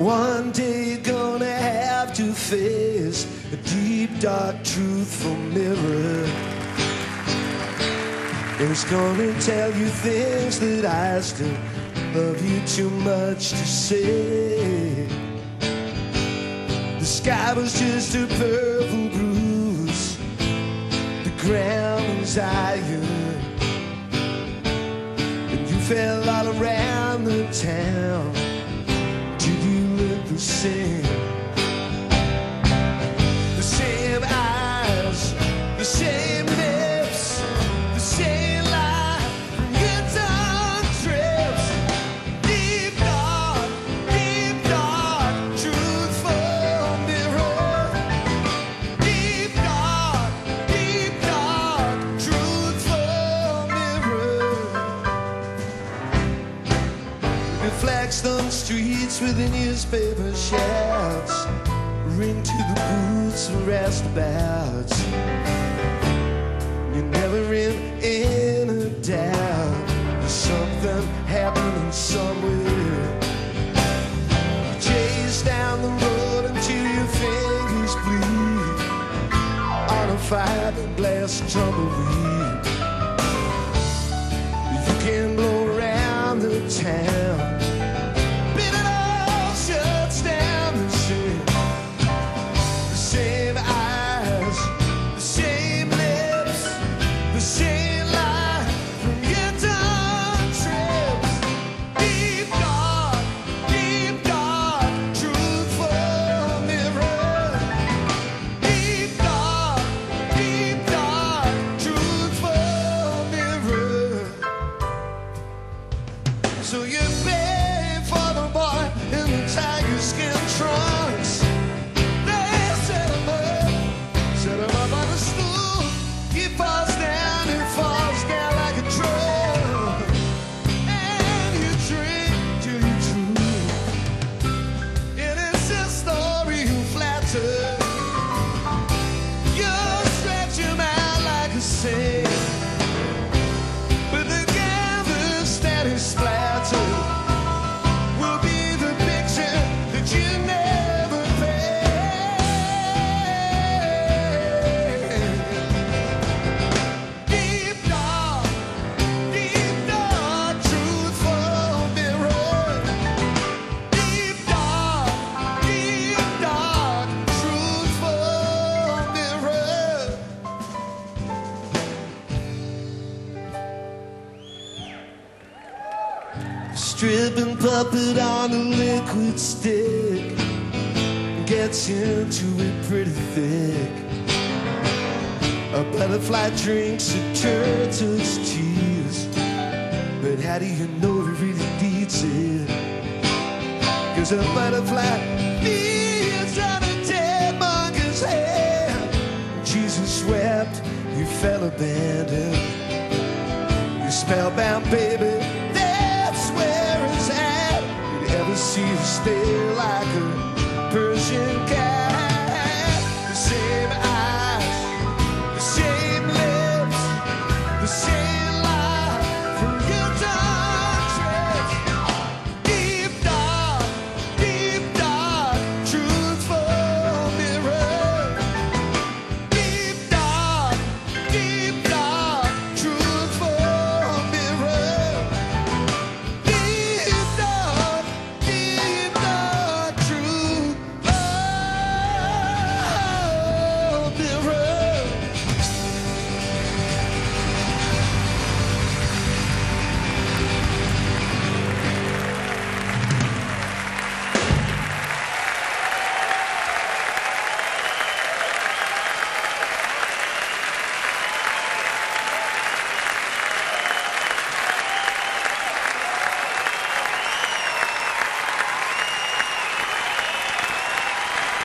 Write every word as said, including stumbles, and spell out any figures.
One day you're gonna have to face a deep, dark, truthful mirror. It's gonna tell you things that I still love you too much to say. The sky was just a purple bruise, the ground was iron, and you fell all around the town. Did you look the same? The same eyes, the same lips, the same lie from your tongue trips. Deep dark, deep dark, truthful mirror. Deep dark, deep dark, truthful mirror. Reflects on the streets with the newspaper shouts, ring to the booths and roustabouts. You're never in any doubt. There's something happening somewhere. You chase down the road until your fingers bleed on a fiberglass tumbleweed. You can blow around the town, but it all shuts down the same. The same eyes, the same lips, the same lie from your tongue trips. Deep dark, deep dark, truthful mirror. Deep dark, deep dark, truthful mirror. So you pay for the boy in the tiger skin trunks. They set him up, set him up on a stool. He falls down, he falls down like a drug. And you drink till you drool. It is a story you flatter. You stretch him out like a sail, but the canvas that is splattered will be the picture that you never paid. Deep dark, deep dark, truthful mirror. Deep dark, deep dark, truthful mirror. Stripping puppet on a liquid stick gets into it pretty thick. A butterfly drinks a turtle's tears, but how do you know he really needs it? Cause a butterfly feeds on a dead monkey's head. Jesus wept, you fell abandoned. You spellbound, baby, that's where it's at. You'd ever see her stare like a Persian cat.